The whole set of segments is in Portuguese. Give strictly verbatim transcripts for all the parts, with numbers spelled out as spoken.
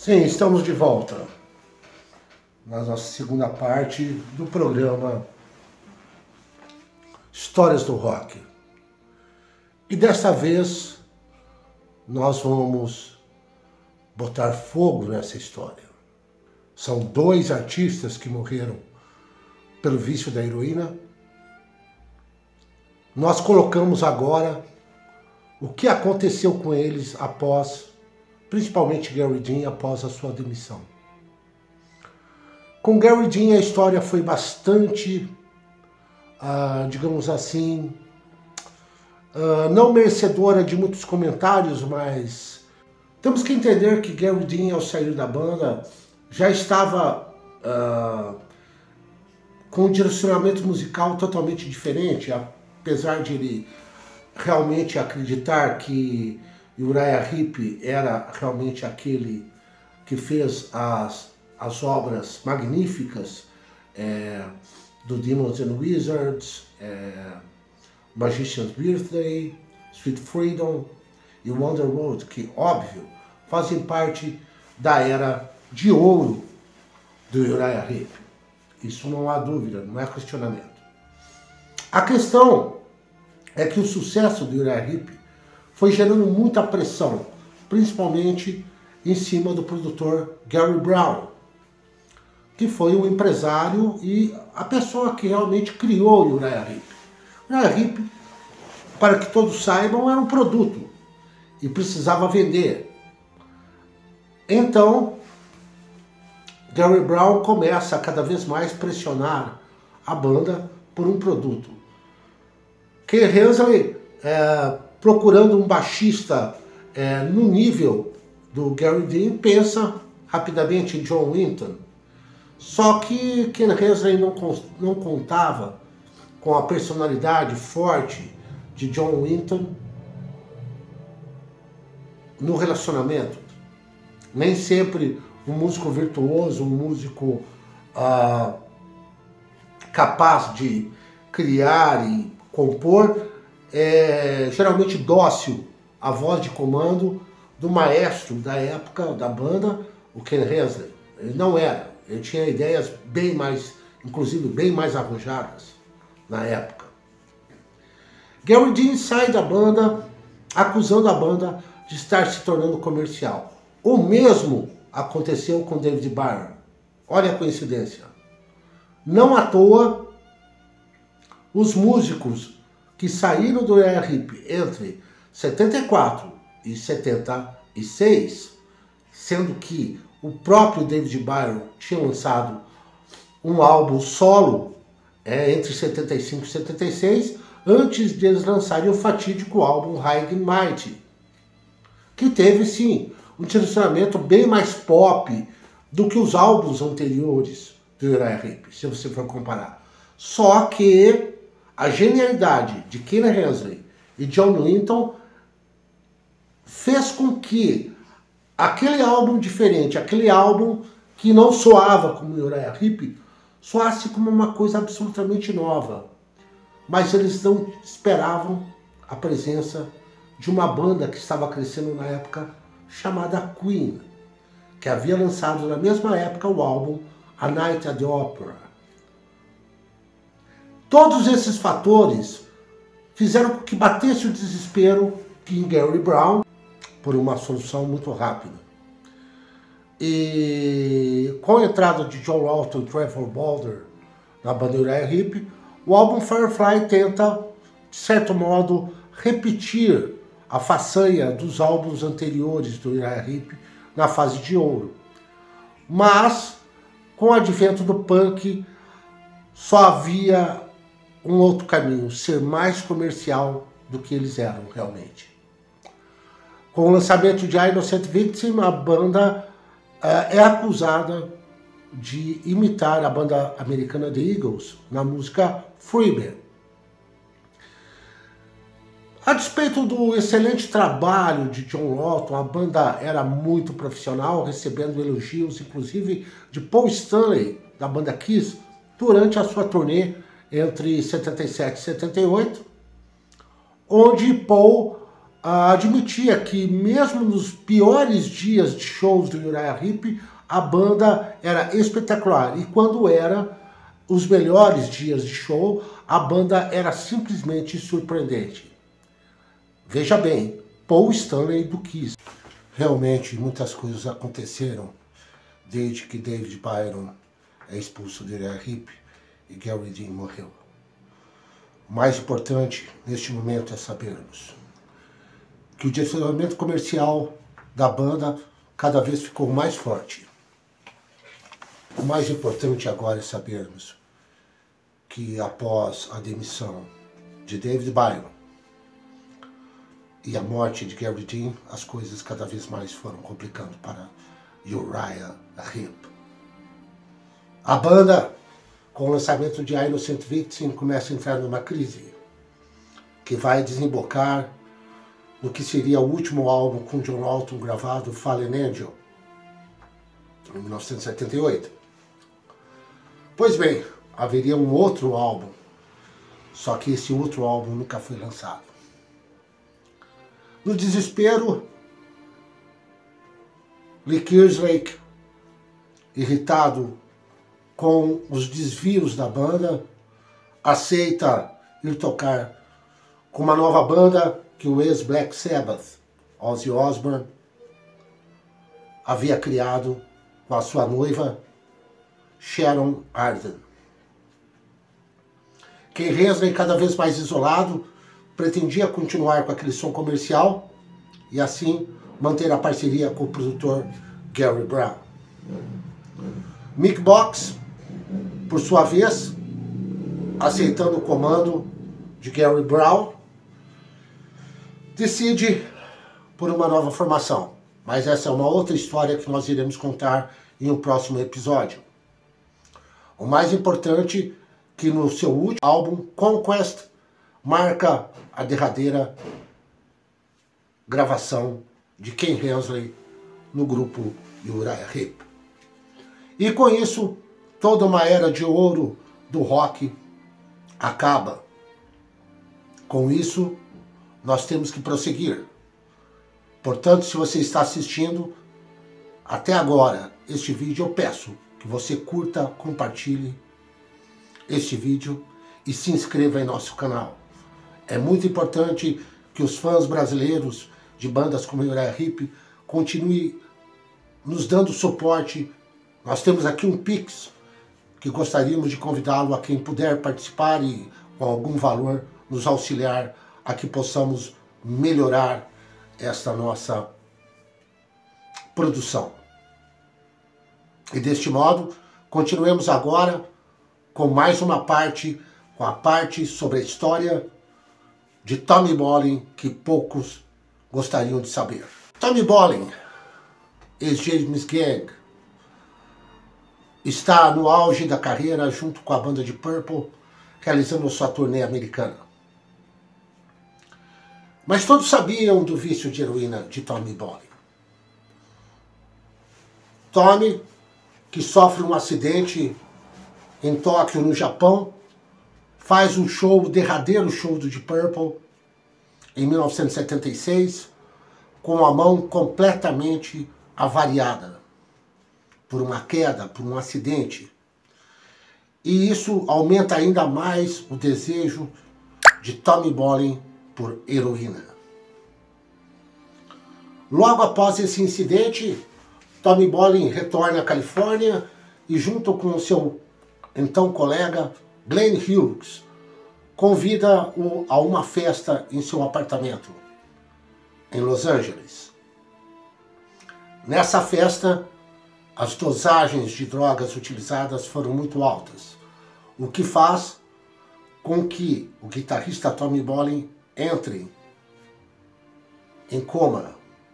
Sim, estamos de volta na nossa segunda parte do programa Histórias do Rock. E desta vez nós vamos botar fogo nessa história. São dois artistas que morreram pelo vício da heroína. Nós colocamos agora o que aconteceu com eles após, principalmente Gary Dean, após a sua demissão. Com Gary Dean a história foi bastante, ah, digamos assim, ah, não merecedora de muitos comentários, mas temos que entender que Gary Dean, ao sair da banda, já estava ah, com um direcionamento musical totalmente diferente, apesar de ele realmente acreditar que Uriah Heep era realmente aquele que fez as, as obras magníficas é, do Demons and Wizards, é, Magician's Birthday, Sweet Freedom e Wonder World, que, óbvio, fazem parte da era de ouro do Uriah Heep. Isso não há dúvida, não é questionamento. A questão é que o sucesso do Uriah Heep foi gerando muita pressão, principalmente em cima do produtor Gary Brown, que foi o empresário e a pessoa que realmente criou o Uriah Heep. Uriah Heep, para que todos saibam, era um produto e precisava vender. Então, Gary Brown começa a cada vez mais pressionar a banda por um produto. Ken Hensley, é, procurando um baixista é, no nível do Gary Dean, pensa rapidamente em John Wynton. Só que Ken Hensley não, não contava com a personalidade forte de John Wynton no relacionamento. Nem sempre um músico virtuoso, um músico ah, capaz de criar e compor, é geralmente dócil à voz de comando do maestro da época da banda, o Ken Hensley. Ele não era, ele tinha ideias bem mais, inclusive bem mais arrojadas na época. Gary Dean sai da banda acusando a banda de estar se tornando comercial. O mesmo aconteceu com David Byrne. Olha a coincidência. Não à toa, os músicos que saíram do Uriah Heep entre setenta e quatro e setenta e seis, sendo que o próprio David Byrne tinha lançado um álbum solo é, entre setenta e cinco e setenta e seis, antes de eles lançarem o fatídico álbum High and Mighty, que teve, sim, um direcionamento bem mais pop do que os álbuns anteriores do Uriah Heep, se você for comparar. Só que a genialidade de Ken Hensley e John Wynton fez com que aquele álbum diferente, aquele álbum que não soava como Uriah Heep, soasse como uma coisa absolutamente nova. Mas eles não esperavam a presença de uma banda que estava crescendo na época, chamada Queen, que havia lançado na mesma época o álbum A Night at the Opera. Todos esses fatores fizeram com que batesse o desespero em Gary Brown por uma solução muito rápida. E com a entrada de John Walton e Trevor Bolder na banda Uriah Heep, o álbum Firefly tenta, de certo modo, repetir a façanha dos álbuns anteriores do Uriah Heep na fase de ouro. Mas, com o advento do punk, só havia um outro caminho, ser mais comercial do que eles eram realmente. Com o lançamento de Innocent Victim, a banda uh, é acusada de imitar a banda americana The Eagles na música Freeman. A despeito do excelente trabalho de John Walton, a banda era muito profissional, recebendo elogios, inclusive de Paul Stanley, da banda Kiss, durante a sua turnê entre setenta e sete e setenta e oito, onde Paul admitia que mesmo nos piores dias de shows do Uriah Heep, a banda era espetacular. E quando era os melhores dias de show, a banda era simplesmente surpreendente. Veja bem, Paul Stanley do Kiss. Realmente muitas coisas aconteceram desde que David Byron é expulso do Uriah Heep e Gary Dean morreu. O mais importante neste momento é sabermos que o direcionamento comercial da banda cada vez ficou mais forte. O mais importante agora é sabermos que após a demissão de David Byron e a morte de Gary Dean, as coisas cada vez mais foram complicando para Uriah Heep. A banda, com o lançamento de Innocent Victim, começa a entrar numa crise que vai desembocar no que seria o último álbum com John Alton gravado, Fallen Angel, em mil novecentos e setenta e oito. Pois bem, haveria um outro álbum, só que esse outro álbum nunca foi lançado. No desespero, Lee Kerslake, irritado com os desvios da banda, aceita ir tocar com uma nova banda que o ex-Black Sabbath, Ozzy Osbourne, havia criado com a sua noiva, Sharon Arden. Ken Hensley, cada vez mais isolado, pretendia continuar com aquele som comercial e assim manter a parceria com o produtor Gary Brown. Mick Box, por sua vez, aceitando o comando de Gary Brown, decide por uma nova formação. Mas essa é uma outra história que nós iremos contar em um próximo episódio. O mais importante é que no seu último álbum, Conquest, marca a derradeira gravação de Ken Hensley no grupo Uriah Heep. E com isso, toda uma era de ouro do rock acaba. Com isso, nós temos que prosseguir. Portanto, se você está assistindo até agora este vídeo, eu peço que você curta, compartilhe este vídeo e se inscreva em nosso canal. É muito importante que os fãs brasileiros de bandas como Uriah Heep continuem nos dando suporte. Nós temos aqui um Pix que gostaríamos de convidá-lo a quem puder participar e com algum valor nos auxiliar a que possamos melhorar esta nossa produção. E deste modo, continuemos agora com mais uma parte, com a parte sobre a história de Tommy Bolin, que poucos gostariam de saber. Tommy Bolin, ex-James Gang, está no auge da carreira junto com a banda de Purple, realizando sua turnê americana. Mas todos sabiam do vício de heroína de Tommy Bolin. Tommy, que sofre um acidente em Tóquio, no Japão, faz um show, o derradeiro show do Deep Purple, em mil novecentos e setenta e seis, com a mão completamente avariada por uma queda, por um acidente. E isso aumenta ainda mais o desejo de Tommy Bolin por heroína. Logo após esse incidente, Tommy Bolin retorna à Califórnia e, junto com o seu então colega Glenn Hughes, convida-o a uma festa em seu apartamento em Los Angeles. Nessa festa, as dosagens de drogas utilizadas foram muito altas, o que faz com que o guitarrista Tommy Bolin entre em coma.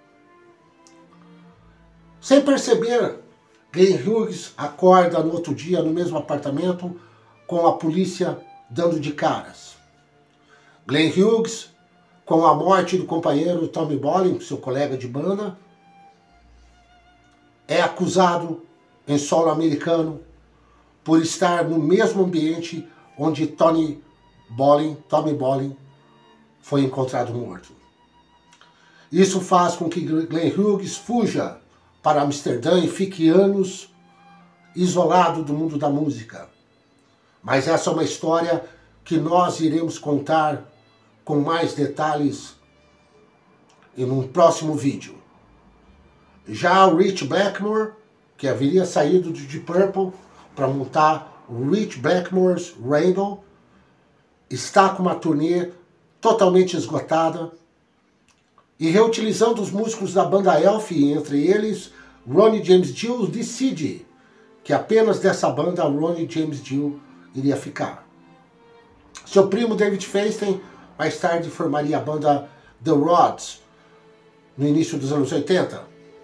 Sem perceber, Glenn Hughes acorda no outro dia no mesmo apartamento com a polícia dando de caras. Glenn Hughes, com a morte do companheiro Tommy Bolin, seu colega de banda, é acusado em solo americano por estar no mesmo ambiente onde Tony Bolin, Tommy Bolin foi encontrado morto. Isso faz com que Glenn Hughes fuja para Amsterdã e fique anos isolado do mundo da música. Mas essa é uma história que nós iremos contar com mais detalhes em um próximo vídeo. Já o Rich Blackmore, que haveria saído de Deep Purple para montar o Rich Blackmore's Rainbow, está com uma turnê totalmente esgotada e reutilizando os músicos da banda Elf, entre eles Ronnie James Dio, decide que apenas dessa banda Ronnie James Dio iria ficar. Seu primo David Feinstein mais tarde formaria a banda The Rods no início dos anos oitenta.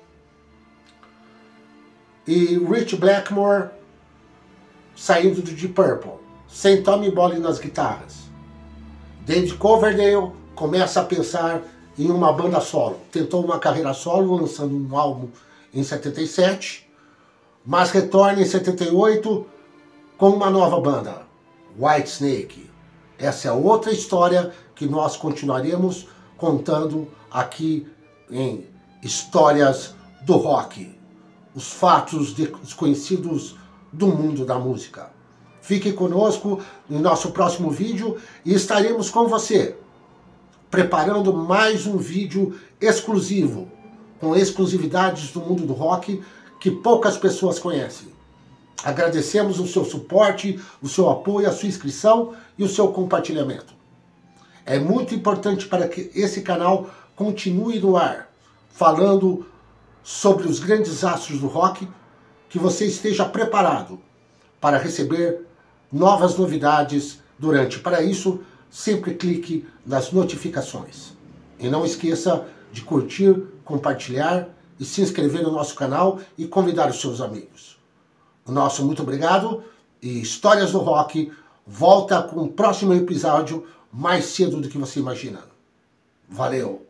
E Rich Blackmore saindo do Deep Purple, sem Tommy Bolin nas guitarras. David Coverdale começa a pensar em uma banda solo. Tentou uma carreira solo, lançando um álbum em setenta e sete, mas retorna em setenta e oito com uma nova banda, Whitesnake. Essa é outra história que nós continuaremos contando aqui em Histórias do Rock. Os fatos desconhecidos do mundo da música. Fique conosco no nosso próximo vídeo e estaremos com você, preparando mais um vídeo exclusivo, com exclusividades do mundo do rock que poucas pessoas conhecem. Agradecemos o seu suporte, o seu apoio, a sua inscrição e o seu compartilhamento. É muito importante para que esse canal continue no ar, falando sobre os grandes astros do rock, que você esteja preparado para receber novas novidades durante. Para isso, sempre clique nas notificações. E não esqueça de curtir, compartilhar e se inscrever no nosso canal e convidar os seus amigos. O nosso muito obrigado e Histórias do Rock volta com o próximo episódio mais cedo do que você imagina. Valeu!